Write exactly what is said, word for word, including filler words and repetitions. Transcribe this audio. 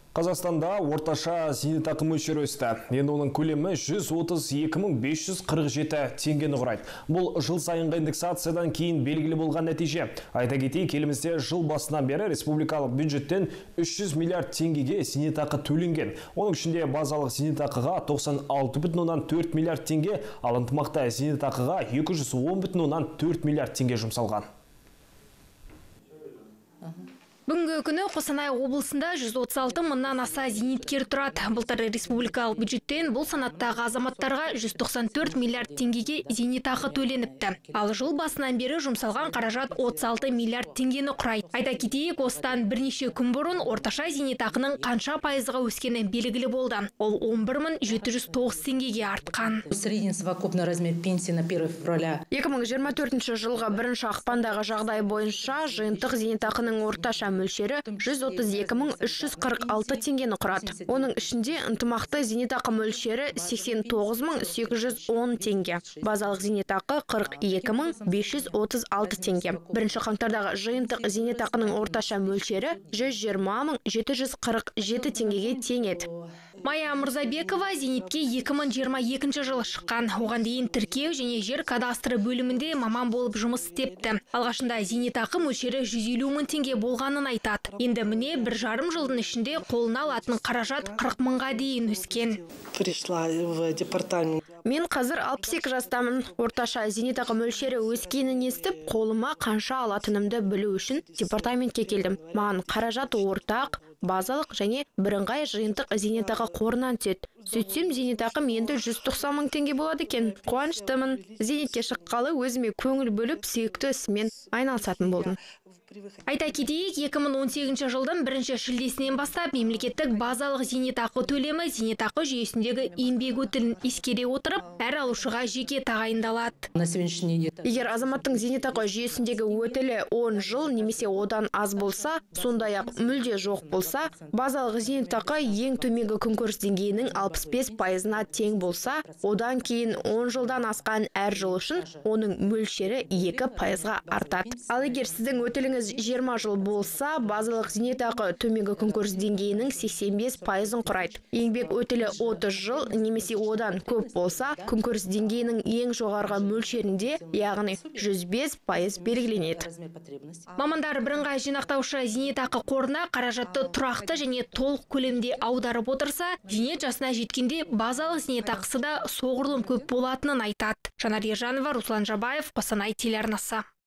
Қазақстанда орташа зейнетақы мөлшері өсті. Енді оның көлемі жүз отыз екі мың бес жүз қырық жеті теңгені құрайды. Бұл жыл сайынғы индексациядан кейін белгілі болған нәтиже. Айта кетейік, елімізде жыл басынан бері республикалық бюджеттен үш жүз миллиард теңгеге зейнетақы төленген. Оның ішінде базалық зейнетақыға тоқсан алты бүтін оннан төрт миллиард теңге, ал ынтымақты зейнетақыға екі жүз он бүтін оннан төрт миллиард теңге жұмсалған. Бүгінгі күні Қостанай облысында жүз отыз алты мыңнан аса зейнеткер тұрады. Былтыр республикалық бюджеттен бұл санаттағы азаматтарға жүз тоқсан төрт миллиард теңгеге зейнетақы төленіпті. Ал жыл басынан бері жұмсалған қаражат отыз алты миллиард теңгені құрайды. Айта кетейік, осыдан бірнеше күн бұрын орташа зейнетақының қанша пайызға өскені белгілі болды. Ол он бір мың жеті жүз тоғыз теңгеге артқан. Средний совокупный размер пенсии на первое февраля. екі мың жиырма төртінші жылғы бірінші ақпандағы жағдай бойынша жиынтық зейнетақының орташа мөлшері жүз отыз екі мың үш жүз қырық алты теңгені құрады. Оның ішінде ынтымақты зейнетақы мөлшері сексен тоғыз мың сегіз жүз он теңге. Базалық зейнетақы қырық екі мың бес жүз отыз алты теңге. Бірінші қаңтардағы жиынтық зейнетақының орташа мөлшері жүз жиырма мың жеті жүз қырық жеті теңгеге тең еді. Майя Мырзабекова зейнетке екі мың жиырма екінші жылы шыққан. Оған дейін тіркеу және жер кадастры бөлімінде маман болып жұмыс істепті. Алғашында зейнетақы мөлшері жүз елу мың теңге болғанын айтады. Енді міне бір жарым жылдың ішінде қолына алатын қаражат қырық мыңға дейін өскен. Пришла в департамент. Мен қазір алпыс екі жастамын. Орташа зейнетақы мөлшері өскенін естіп, қолыма қанша алатынымды білу үшін департаментке келдім. Маған қаражат ортақ, базалық және бірыңғай жиынтық зейнетақы қорынан түседі. Сөйтсем, зейнетақым енді жүз тоқсан мың теңге болады екен. Қуаныштымын. Зейнетке шыққалы өзіме көңіл бөліп, сүйікті ісімен айналысатын болдым. Айта кетейік, екі мың он сегізінші жылдың бірінші шілдесінен бастап мемлекеттік базалық зейнетақы төлемі зейнетақы жүйесіндегі еңбек өтілін ескере отырып, әр алушыға жеке тағайындалады. На сегодняшний день. Егер азаматтың зейнетақы жүйесіндегі өтілі он жыл немесе одан аз болса, сондай-ақ мүлде жоқ болса, базалық зейнетақы ең төменгі күнкөріс деңгейінің алпыс бес пайызына тең болса, одан кейін он жылдан асқан әр жыл үшін оның мөлшері екі пайызға артады. Ал егер сіздің өтіліңіз жиырма жыл болса, базалық зейнетақы төменгі күнкөріс деңгейінің сексен бес пайызын құрайды. Еңбек өтілі отыз жыл немесе одан көп болса, күнкөріс деңгейінің ең жоғарғы мөлшерінде, яғни жүз бес пайыз белгіленеді. Мамандар бірыңғай жинақтаушы зейнетақы қорына қаражатты тұрақты және толық көлемде аударып отырса, зейнет жасына жеткенде базалық зейнетақысы да соғұрлым көп болатынын айтады. Жанар Ержанова, Руслан Жабаев, Қостанай телеарнасы.